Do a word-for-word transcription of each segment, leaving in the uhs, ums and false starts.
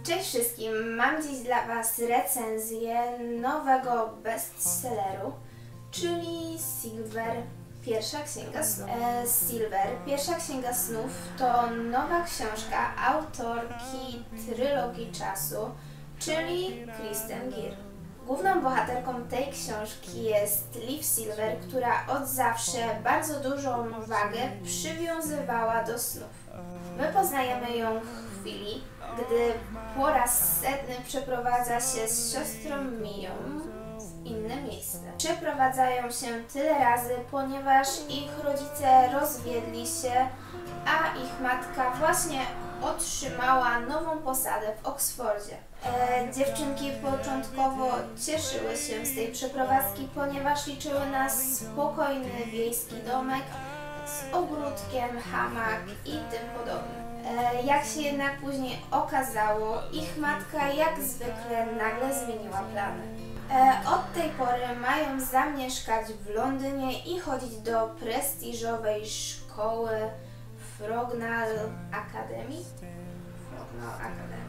Cześć wszystkim, mam dziś dla Was recenzję nowego bestselleru, czyli Silver, Pierwsza Księga Snów. E, Silver, Pierwsza Księga Snów to nowa książka autorki Trylogii Czasu, czyli Kristen Gear. Główną bohaterką tej książki jest Liv Silver, która od zawsze bardzo dużą wagę przywiązywała do snów. My poznajemy ją w chwili, gdy po raz setny przeprowadza się z siostrą Miją w inne miejsce. Przeprowadzają się tyle razy, ponieważ ich rodzice rozwiedli się, a ich matka właśnie otrzymała nową posadę w Oksfordzie. E, dziewczynki początkowo cieszyły się z tej przeprowadzki, ponieważ liczyły na spokojny wiejski domek z ogródkiem, hamak i tym podobnym. E, jak się jednak później okazało, ich matka jak zwykle nagle zmieniła plany. E, od tej pory mają zamieszkać w Londynie i chodzić do prestiżowej szkoły Frognal Academy? Frognal Academy.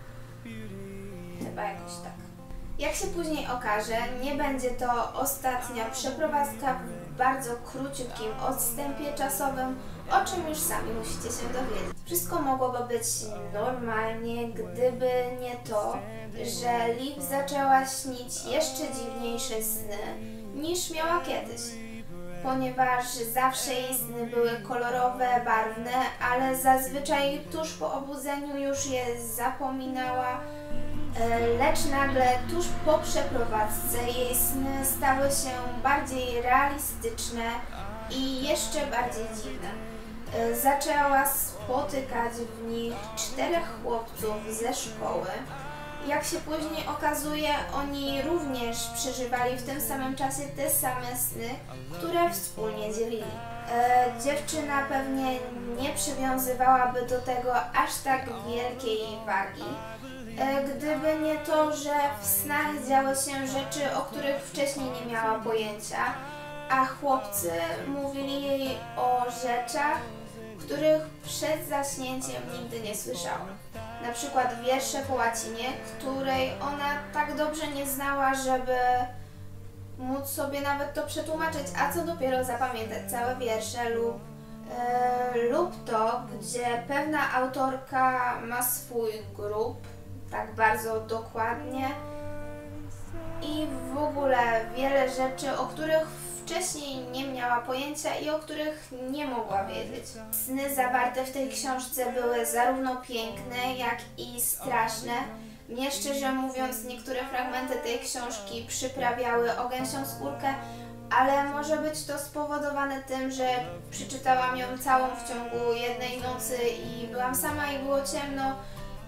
Chyba jakoś tak. Jak się później okaże, nie będzie to ostatnia przeprowadzka w bardzo króciutkim odstępie czasowym, o czym już sami musicie się dowiedzieć. Wszystko mogłoby być normalnie, gdyby nie to, że Liv zaczęła śnić jeszcze dziwniejsze sny niż miała kiedyś. Ponieważ zawsze jej sny były kolorowe, barwne, ale zazwyczaj tuż po obudzeniu już je zapominała, lecz nagle tuż po przeprowadzce jej sny stały się bardziej realistyczne i jeszcze bardziej dziwne. Zaczęła spotykać w nich czterech chłopców ze szkoły. Jak się później okazuje, oni również przeżywali w tym samym czasie te same sny, które wspólnie dzielili. E, dziewczyna pewnie nie przywiązywałaby do tego aż tak wielkiej wagi, e, gdyby nie to, że w snach działy się rzeczy, o których wcześniej nie miała pojęcia, a chłopcy mówili jej o rzeczach, których przed zaśnięciem nigdy nie słyszała. Na przykład wiersze po łacinie, której ona tak dobrze nie znała, żeby móc sobie nawet to przetłumaczyć, a co dopiero zapamiętać całe wiersze, lub, e, lub to, gdzie pewna autorka ma swój grób, tak bardzo dokładnie, i w ogóle wiele rzeczy, o których wcześniej nie miała pojęcia i o których nie mogła wiedzieć. Sny zawarte w tej książce były zarówno piękne, jak i straszne. Mnie szczerze mówiąc, niektóre fragmenty tej książki przyprawiały o gęsią skórkę, ale może być to spowodowane tym, że przeczytałam ją całą w ciągu jednej nocy i byłam sama i było ciemno,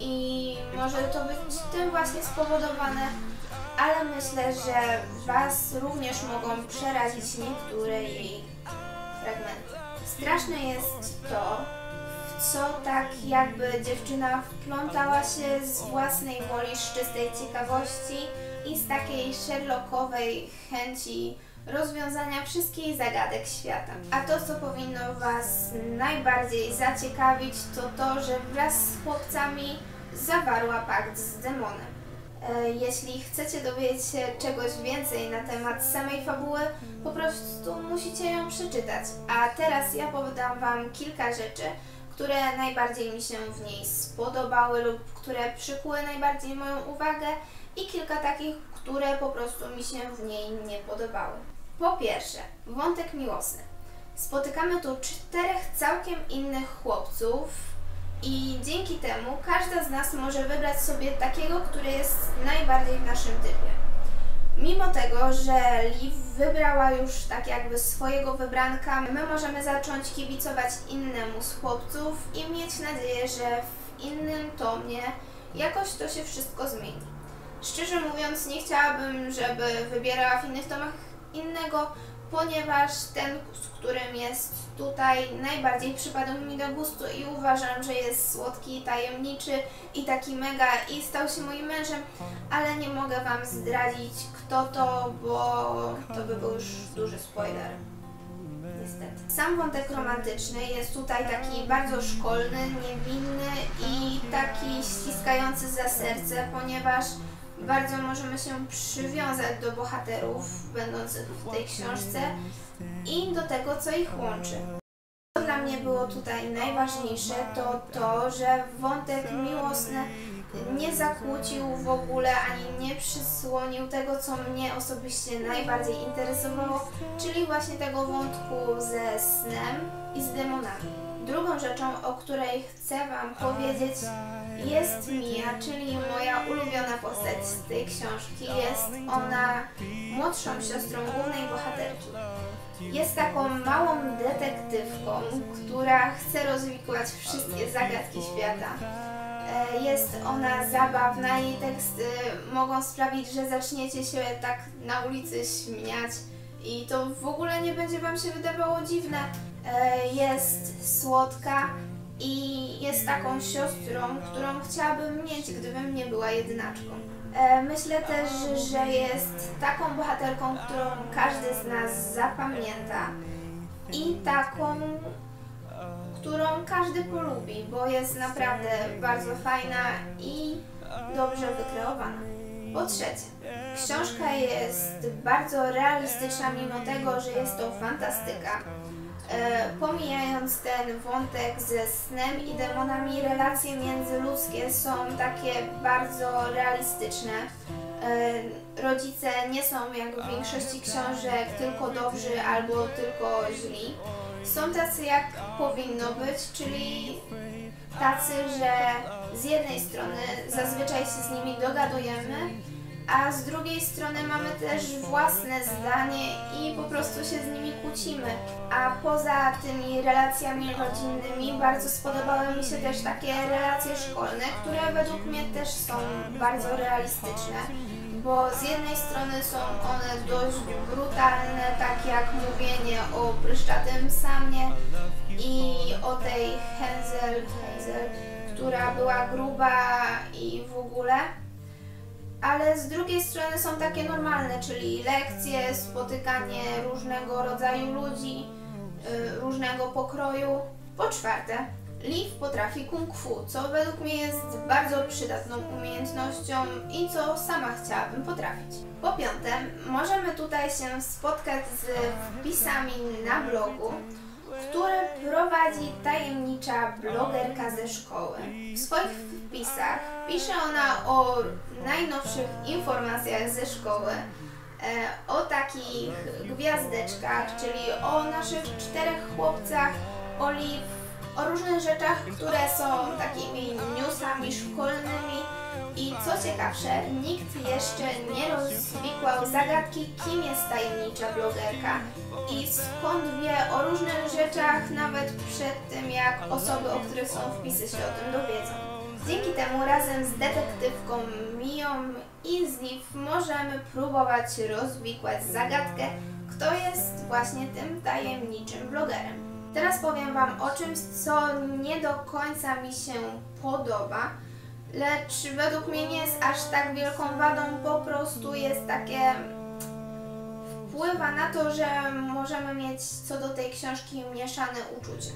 i może to być tym właśnie spowodowane, ale myślę, że Was również mogą przerazić niektóre jej fragmenty. Straszne jest to, w co tak jakby dziewczyna wplątała się z własnej woli, z czystej ciekawości i z takiej Sherlockowej chęci rozwiązania wszystkich zagadek świata. A to, co powinno Was najbardziej zaciekawić, to to, że wraz z chłopcami zawarła pakt z demonem. Jeśli chcecie dowiedzieć się czegoś więcej na temat samej fabuły, po prostu musicie ją przeczytać. A teraz ja podam Wam kilka rzeczy, które najbardziej mi się w niej spodobały lub które przykuły najbardziej moją uwagę, i kilka takich, które po prostu mi się w niej nie podobały. Po pierwsze, wątek miłosny. Spotykamy tu czterech całkiem innych chłopców, i dzięki temu każda z nas może wybrać sobie takiego, który jest najbardziej w naszym typie. Mimo tego, że Liv wybrała już tak jakby swojego wybranka, my możemy zacząć kibicować innemu z chłopców i mieć nadzieję, że w innym tomie jakoś to się wszystko zmieni. Szczerze mówiąc, nie chciałabym, żeby wybierała w innych tomach innego, ponieważ ten, z którym jest tutaj, najbardziej przypadł mi do gustu i uważam, że jest słodki, tajemniczy i taki mega, i stał się moim mężem, ale nie mogę Wam zdradzić, kto to, bo to by był już duży spoiler. Niestety. Sam wątek romantyczny jest tutaj taki bardzo szkolny, niewinny i tak taki ściskający za serce, ponieważ bardzo możemy się przywiązać do bohaterów będących w tej książce i do tego, co ich łączy. Co dla mnie było tutaj najważniejsze, to to, że wątek miłosny nie zakłócił w ogóle ani nie przysłonił tego, co mnie osobiście najbardziej interesowało, czyli właśnie tego wątku ze snem i z demonami. Drugą rzeczą, o której chcę Wam powiedzieć, jest Mia, czyli moja ulubiona postać z tej książki. Jest ona młodszą siostrą głównej bohaterki. Jest taką małą detektywką, która chce rozwikłać wszystkie zagadki świata. Jest ona zabawna, jej teksty mogą sprawić, że zaczniecie się tak na ulicy śmiać i to w ogóle nie będzie Wam się wydawało dziwne. Jest słodka i jest taką siostrą, którą chciałabym mieć, gdybym nie była jedynaczką. Myślę też, że jest taką bohaterką, którą każdy z nas zapamięta i taką, którą każdy polubi, bo jest naprawdę bardzo fajna i dobrze wykreowana. Po trzecie, książka jest bardzo realistyczna, mimo tego, że jest to fantastyka. E, pomijając ten wątek ze snem i demonami, relacje międzyludzkie są takie bardzo realistyczne. E, rodzice nie są jak w większości książek tylko dobrzy albo tylko źli. Są tacy, jak powinno być, czyli tacy, że z jednej strony zazwyczaj się z nimi dogadujemy, a z drugiej strony mamy też własne zdanie i po prostu się z nimi kłócimy. A poza tymi relacjami rodzinnymi bardzo spodobały mi się też takie relacje szkolne, które według mnie też są bardzo realistyczne, bo z jednej strony są one dość brutalne, tak jak mówienie o pryszczatym Samie i o tej Hazel, Hazel, która była gruba i w ogóle. Ale z drugiej strony są takie normalne, czyli lekcje, spotykanie różnego rodzaju ludzi, yy, różnego pokroju. Po czwarte, Liv potrafi kung fu, co według mnie jest bardzo przydatną umiejętnością i co sama chciałabym potrafić. Po piąte, możemy tutaj się spotkać z wpisami na blogu, które prowadzi tajemnicza blogerka ze szkoły. W swoich wpisach pisze ona o najnowszych informacjach ze szkoły, o takich gwiazdeczkach, czyli o naszych czterech chłopcach, o Liv, o różnych rzeczach, które są takimi newsami szkolnymi i co ciekawsze, nikt jeszcze nie rozwikłał zagadki, kim jest tajemnicza blogerka i skąd wie o różnych rzeczach nawet przed tym, jak osoby, o których są wpisy, się o tym dowiedzą. Dzięki temu razem z detektywką Mią i z Liv możemy próbować rozwikłać zagadkę, kto jest właśnie tym tajemniczym blogerem. Teraz powiem Wam o czymś, co nie do końca mi się podoba, lecz według mnie nie jest aż tak wielką wadą, po prostu jest takie... wpływa na to, że możemy mieć co do tej książki mieszane uczucia.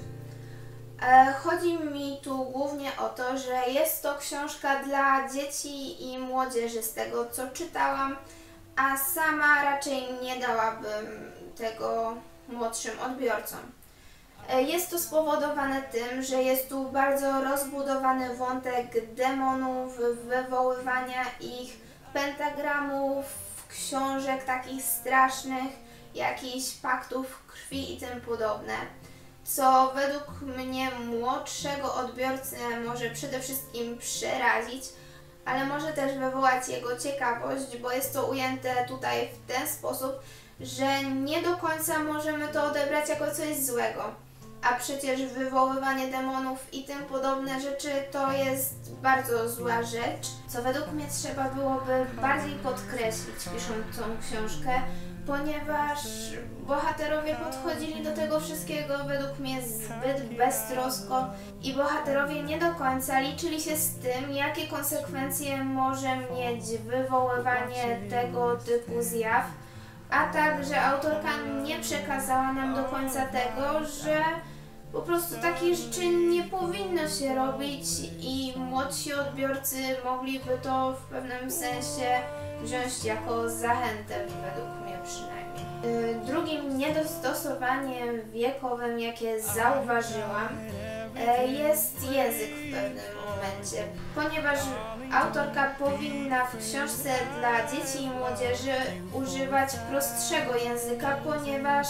Chodzi mi tu głównie o to, że jest to książka dla dzieci i młodzieży z tego, co czytałam, a sama raczej nie dałabym tego młodszym odbiorcom. Jest to spowodowane tym, że jest tu bardzo rozbudowany wątek demonów, wywoływania ich, pentagramów, książek takich strasznych, jakichś paktów krwi i tym podobne, co według mnie młodszego odbiorcę może przede wszystkim przerazić, ale może też wywołać jego ciekawość, bo jest to ujęte tutaj w ten sposób, że nie do końca możemy to odebrać jako coś złego. A przecież wywoływanie demonów i tym podobne rzeczy to jest bardzo zła rzecz, co według mnie trzeba byłoby bardziej podkreślić, pisząc tą książkę, ponieważ bohaterowie podchodzili do tego wszystkiego według mnie zbyt beztrosko i bohaterowie nie do końca liczyli się z tym, jakie konsekwencje może mieć wywoływanie tego typu zjaw, a także autorka nie przekazała nam do końca tego, że Po prostu takich rzeczy nie powinno się robić i młodsi odbiorcy mogliby to w pewnym sensie wziąć jako zachętę, według mnie przynajmniej. Yy, drugim niedostosowaniem wiekowym, jakie zauważyłam, yy, jest język w pewnym momencie, ponieważ autorka powinna w książce dla dzieci i młodzieży używać prostszego języka, ponieważ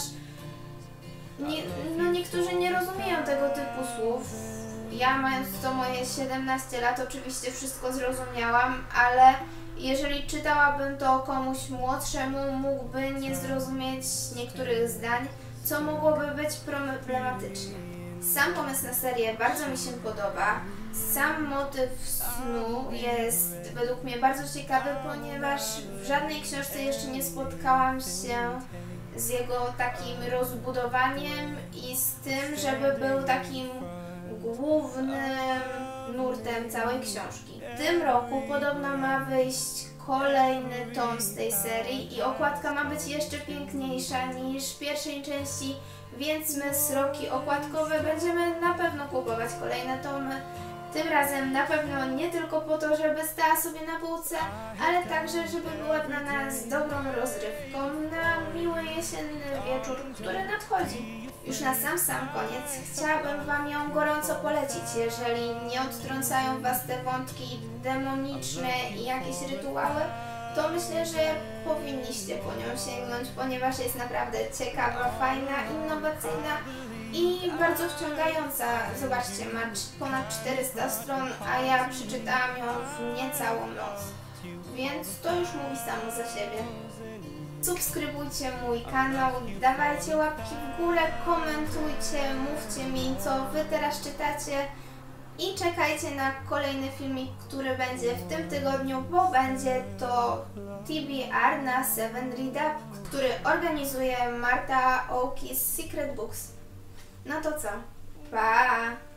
nie, no niektórzy nie rozumieją tego typu słów. Ja, mając to moje siedemnaście lat, oczywiście wszystko zrozumiałam, ale jeżeli czytałabym to komuś młodszemu, mógłby nie zrozumieć niektórych zdań, co mogłoby być problematyczne. Sam pomysł na serię bardzo mi się podoba. Sam motyw snu jest według mnie bardzo ciekawy, ponieważ w żadnej książce jeszcze nie spotkałam się z jego takim rozbudowaniem i z tym, żeby był takim głównym nurtem całej książki. W tym roku podobno ma wyjść kolejny tom z tej serii i okładka ma być jeszcze piękniejsza niż w pierwszej części, więc my sroki okładkowe będziemy na pewno kupować kolejne tomy. Tym razem na pewno nie tylko po to, żeby stała sobie na półce, ale także, żeby była dla nas dobrą rozrywką na miły jesienny wieczór, który nadchodzi. Już na sam sam koniec chciałabym Wam ją gorąco polecić, jeżeli nie odtrącają Was te wątki demoniczne i jakieś rytuały, to myślę, że powinniście po nią sięgnąć, ponieważ jest naprawdę ciekawa, fajna, innowacyjna i bardzo wciągająca. Zobaczcie, ma ponad czterysta stron, a ja przeczytałam ją w niecałą noc. Więc to już mówi samo za siebie. Subskrybujcie mój kanał, dawajcie łapki w górę, komentujcie, mówcie mi, co Wy teraz czytacie i czekajcie na kolejny filmik, który będzie w tym tygodniu, bo będzie to T B R na Seven Read Up, który organizuje Marta Oakes Secret Books. No to co? Pa!